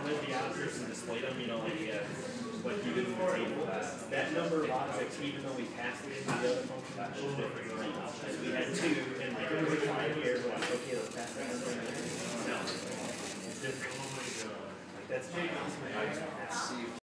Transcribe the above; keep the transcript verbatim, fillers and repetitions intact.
did the objects and displayed them, you know, like, uh, like you did in the table, that number of objects, even though we passed it into the other function, was different. Like, we had two, and like, we're fine here, we're like, okay, let's pass that one thing. No, it's different. Like, that's big.